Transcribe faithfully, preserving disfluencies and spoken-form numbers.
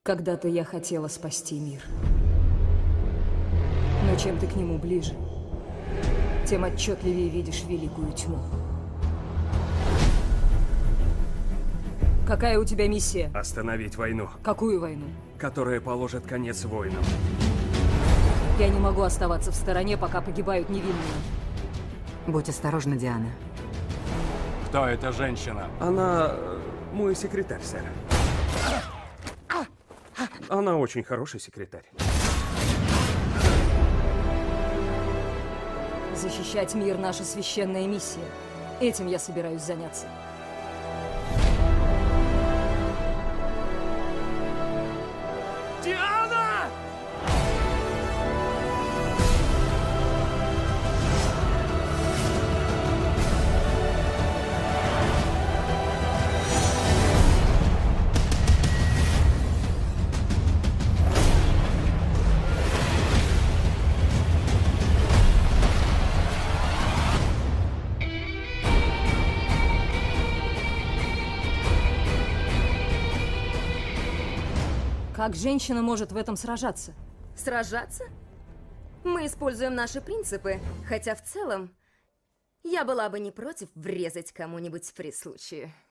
Когда-то я хотела спасти мир. Но чем ты к нему ближе, тем отчетливее видишь великую тьму. Какая у тебя миссия? Остановить войну. Какую войну? Которая положит конец войнам. Я не могу оставаться в стороне, пока погибают невинные. Будь осторожна, Диана. Кто эта женщина? Она э, мой секретарь, сэр. Она очень хороший секретарь. Защищать мир — наша священная миссия. Этим я собираюсь заняться. Диана! Как женщина может в этом сражаться? Сражаться? Мы используем наши принципы, хотя в целом я была бы не против врезать кому-нибудь при случае.